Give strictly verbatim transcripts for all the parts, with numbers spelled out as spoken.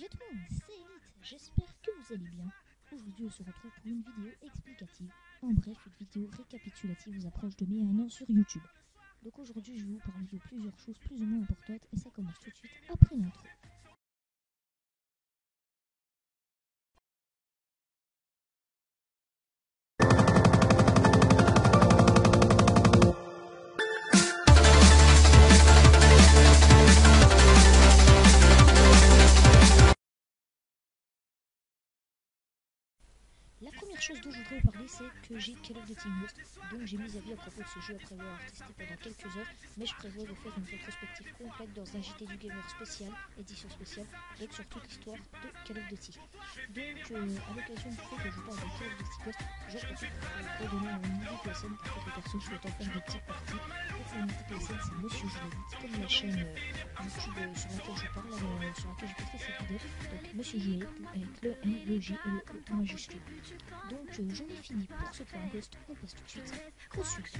tout le monde, c'est Elite, j'espère que vous allez bien. Aujourd'hui on se retrouve pour une vidéo explicative, en bref une vidéo récapitulative aux approches de mai un an sur YouTube. Donc aujourd'hui je vais vous parler de plusieurs choses plus ou moins importantes et ça commence tout de suite après l'intro. La première chose dont je voudrais vous parler, c'est que j'ai Call of Duty Ghost, donc j'ai mis avis à propos de ce jeu après avoir testé pendant quelques heures, mais je prévois de faire une rétrospective complète dans un J T du Gamer spécial, édition spéciale, donc sur toute l'histoire de Call of Duty. Donc euh, à l'occasion du fait que je parle de Call of Duty Ghost, j'en profite pour redonner mon idée P S N pour que les personnes souhaitant faire des petites parties. Donc mon idée P S N c'est Monsieur Jouet, comme la chaîne euh, YouTube euh, sur laquelle je parle, euh, sur laquelle j'ai posté cette vidéo, donc Monsieur Jouet avec le M, le J et le E en majuscule. Donc euh, j'en ai fini pour ce point Ghost, on passe tout de suite au sucre.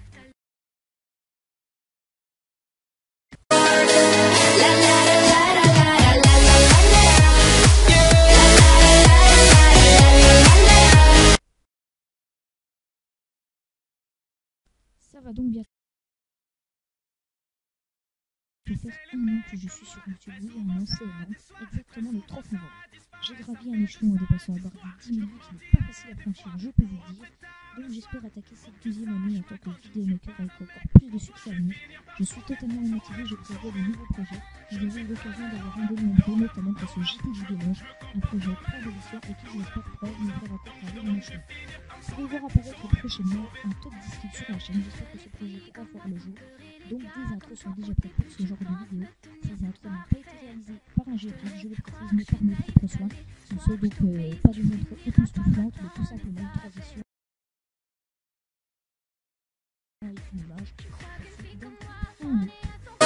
Ça va donc bien faire un an que je suis sur YouTube, oui un an c'est énorme, exactement le trente novembre. J'ai gravi un échelon en dépassant la barre des dix mille vues qui n'est pas facile à franchir, je peux vous le dire. Donc j'espère attaquer cette deuxième année en tant que vidéomaker avec encore plus de succès à venir. Je suis totalement motivé, je prévois de nouveaux projets. J'ai déjà eu l'occasion d'avoir un de nombreux, notamment grâce au J T du Gamer, un projet très délicieux et qui je l'espère pourra me faire encore graver mon échelon. Vous pouvez voir apparaître prochainement un top dix skills sur la chaîne, j'espère que ce projet pourra voir le jour. Donc des intros sont déjà prêtes pour ce genre de vidéo. Ces intros n'ont pas été réalisées par un G P, je le précise, mais par mes propres soins. Ce ne sont donc euh, pas des intros époustouflantes, mais tout simplement une transition avec une image qui est donc un loop.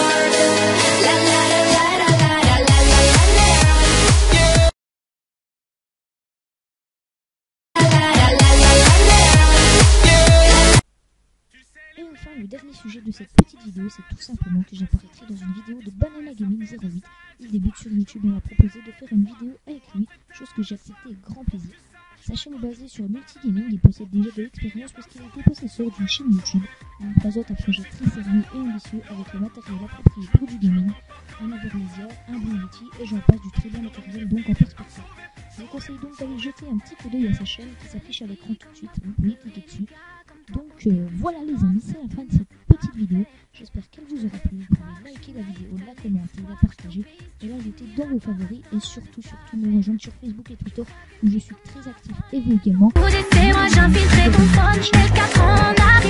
Et enfin, le dernier sujet de cette petite vidéo, c'est tout simplement que j'apparaîtrai dans une vidéo de Banana Gaming zéro huit. Il débute sur YouTube et m'a proposé de faire une vidéo avec lui, chose que j'ai acceptée avec grand plaisir. Sa chaîne est basée sur multigaming, il possède déjà de l'expérience puisqu'il a été possesseur d'une chaîne YouTube. Il présente un projet très sérieux et ambitieux avec le matériel approprié pour du gaming, un Avermedia, un Blue Yeti et j'en passe du très bon matériel donc en perspective. Je vous conseille donc d'aller jeter un petit coup d'œil à sa chaîne qui s'affiche à l'écran tout de suite, vous pouvez cliquer dessus. Donc euh, voilà les amis, c'est la fin de cette petite vidéo, j'espère qu'elle vous aura plu, vous pouvez liker la vidéo, la commenter, la partager et l'ajouter dans vos favoris et surtout surtout me rejoindre sur Facebook et Twitter où je suis très actif et vous également. Vous étiez, moi j'infiltrais ton phone, j'étais le quatre ans.